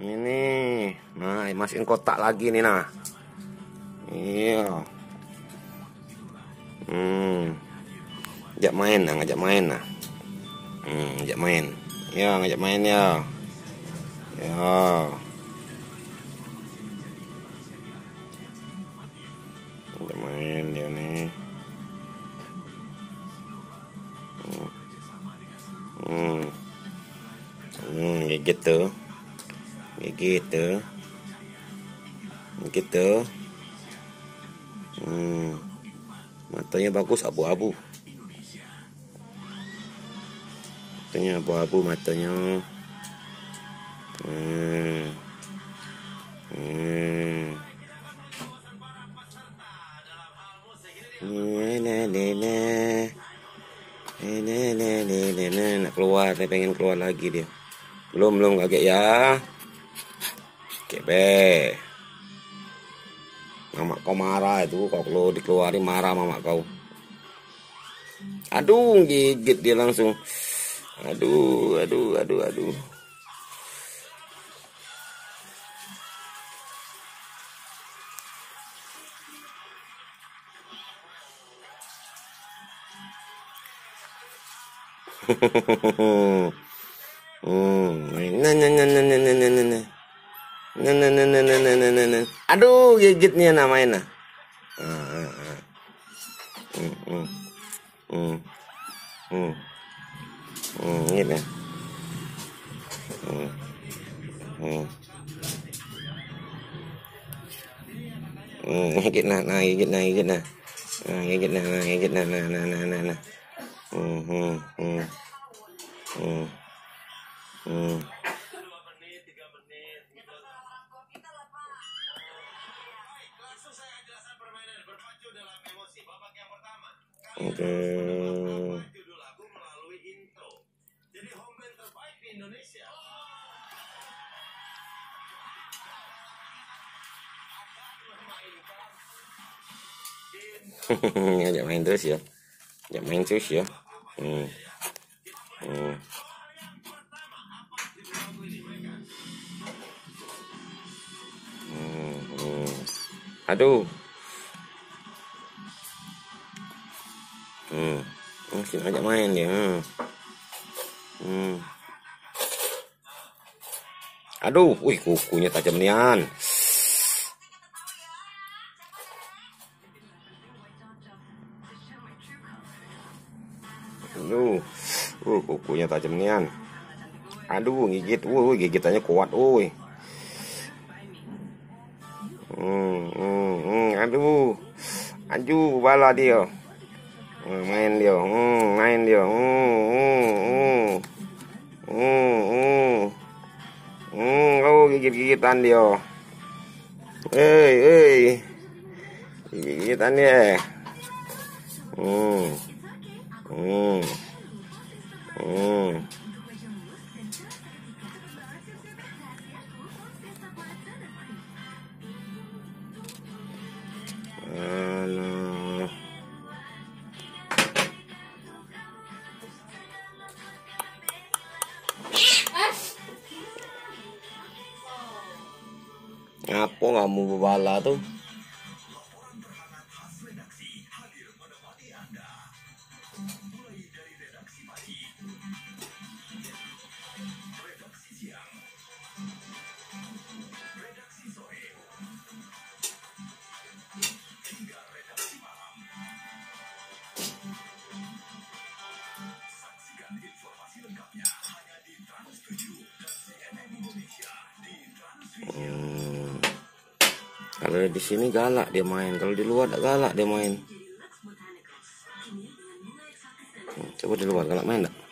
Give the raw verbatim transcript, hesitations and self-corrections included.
Ini, nah masukin kotak lagi nih nah. Iya. Hmm. Ngajak main nah, ngajak main nah. Hmm, ngajak main. Ya, ngajak main ya. Ya. Ngajak main dia nih. Hmm. Hmm. Hmm, gigit tuh. Gigit tuh. Gigit tuh. Hmm. Matanya bagus, abu-abu. Matanya abu-abu matanya. Hmm. Hmm. Nak keluar, dia pengen keluar lagi dia. Belum belum kaget ya. Kebe. Mama kau marah itu kalau dikeluarin marah mama kau. Aduh, gigit dia langsung. Aduh, aduh, aduh, aduh. Hmm, nah, nah, nah, nah, nah, nah, nah, nah. Nah, nah, nah, nah, nah, nah, nah, nah. Aduh, gigitnya namanya. Ah, ah, ah. Hmm, hmm, hmm, hmm, hmm, gitu. Hmm, hmm. Hmm, gigit nah, nah, gigit nah, gigit nah. Nah, gigit nah, nah, gigit nah, nah, nah, nah, nah, nah. Hmm, hmm, hmm, hmm, hmm. Oke. Ngajak main terus ya. Ngajak main terus ya. Hmm. Hmm. Hmm. Hmm. Aduh. Hmm. Masih ngajak main dia. Hmm. Hmm. Aduh, wih kukunya tajam nian. Aduh, uh, kukunya tajam nian. Aduh, gigit, wuh, gigitannya kuat, wuh. Hmm, hmm, hmm, aduh, aduh, bala dia. Hmm, main dia, hmm, main dia, hmm, hmm, hmm, hmm, hmm, hmm, oh, gigit-gigitan dia. Hei, hei, gigit-gigitan dia. Hmm, hmm, hmm. Alah. Ngapo kamu bala tuh? Hmm. Kalau di sini galak dia main, kalau di luar tak galak dia main. Hmm, coba di luar galak main tak?